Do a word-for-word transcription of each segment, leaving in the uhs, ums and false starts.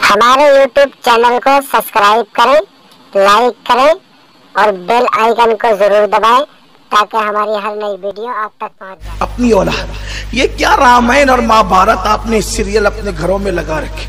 हमारे YouTube channel को subscribe करें, लाइक करें और बेल आइकन को जरूर दबाएं ताकि हमारी हर नई वीडियो आप तक पहुंच जाए। अपनी औलाद, ये क्या रामायण और महाभारत आपने सीरियल अपने घरों में लगा रखे।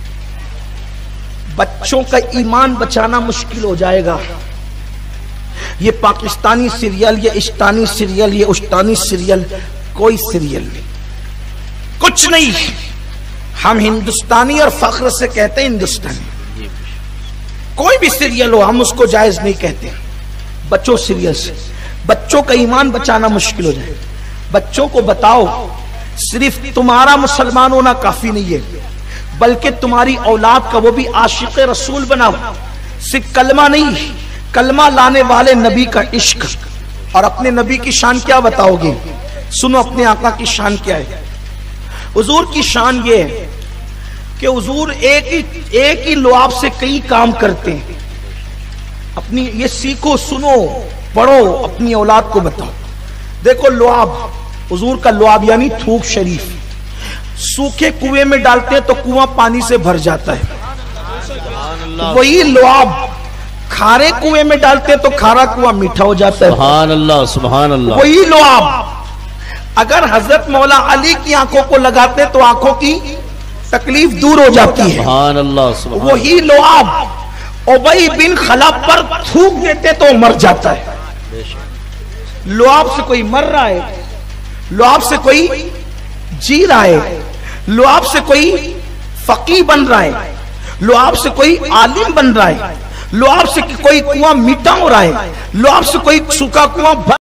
बच्चों का ईमान बचाना मुश्किल हो जाएगा। ये पाकिस्तानी सीरियल, ये इस्तानी सीरियल, ये उस्तानी सीरियल, कोई सीरियल नहीं, कुछ नहीं। हम हिंदुस्तानी और फख्र से कहते हैं हिंदुस्तानी। कोई भी सीरियल हो हम उसको जायज नहीं कहते। बच्चों सीरियल से बच्चों का ईमान बचाना मुश्किल हो जाए। बच्चों को बताओ सिर्फ तुम्हारा मुसलमान होना काफी नहीं है, बल्कि तुम्हारी औलाद का वो भी आशिक रसूल बनाओ। सिर्फ कलमा नहीं, कलमा लाने वाले नबी का इश्क। और अपने नबी की शान क्या बताओगे? सुनो अपने आका की शान क्या है। हुजूर की शान ये है कि हुजूर एक ही एक ही लुआब से कई काम करते हैं। अपनी ये सीखो, सुनो, पढ़ो, अपनी औलाद को बताओ। देखो लुआब, हुजूर का लुआब यानी थूक शरीफ, सूखे कुएं में डालते हैं तो कुआं पानी से भर जाता है। वही लुआब खारे कुएं में डालते हैं तो खारा कुआं मीठा हो जाता है। सुभान अल्लाह, सुभान अल्लाह। वही लुआब अगर हजरत मौला अली की आंखों को लगाते तो आंखों की तकलीफ दूर हो जाती है। सुभान अल्लाह, सुभान। वही लुआब उबई बिन खलाफ पर थूक देते तो मर जाता है। लुआब से कोई मर रहा है, लुआब से कोई जी रहा है, लुआब से कोई फकीह बन रहा है, लुआब से कोई आलिम बन रहा है, लुआब से कोई कुआं मीठा हो रहा है, लुआब से कोई सूखा कुआं